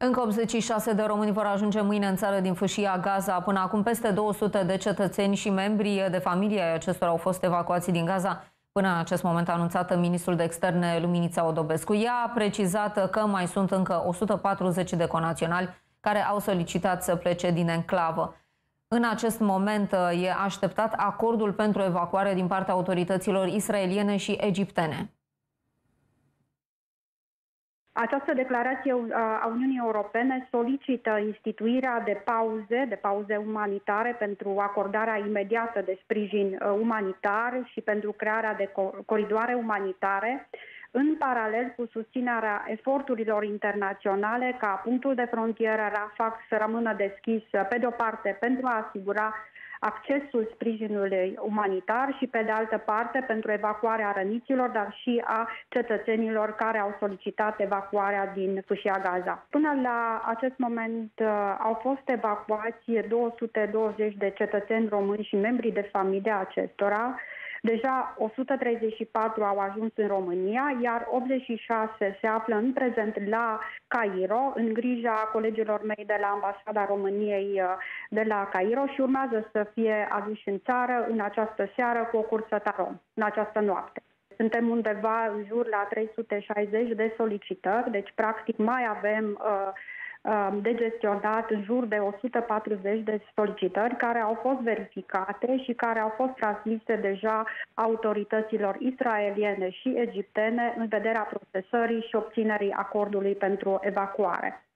Încă 86 de români vor ajunge mâine în țară din fâșia Gaza. Până acum peste 200 de cetățeni și membri de familie ai acestora au fost evacuați din Gaza. Până în acest moment a anunțat ministrul de externe Luminița Odobescu. Ea a precizat că mai sunt încă 140 de conaționali care au solicitat să plece din enclavă. În acest moment e așteptat acordul pentru evacuare din partea autorităților israeliene și egiptene. Această declarație a Uniunii Europene solicită instituirea de pauze umanitare pentru acordarea imediată de sprijin umanitar și pentru crearea de coridoare umanitare, în paralel cu susținerea eforturilor internaționale ca punctul de frontieră Rafah să rămână deschis, pe de o parte, pentru a asigura accesul sprijinului umanitar și, pe de altă parte, pentru evacuarea răniților, dar și a cetățenilor care au solicitat evacuarea din fâșia Gaza. Până la acest moment au fost evacuați 220 de cetățeni români și membri de familie acestora. Deja 134 au ajuns în România, iar 86 se află în prezent la Cairo, în grija colegilor mei de la Ambasada României de la Cairo, și urmează să fie aduși în țară în această seară cu o cursă tarom, în această noapte. Suntem undeva în jur la 360 de solicitări, deci practic mai avem de gestionat în jur de 140 de solicitări care au fost verificate și care au fost transmise deja autorităților israeliene și egiptene în vederea procesării și obținerii acordului pentru evacuare.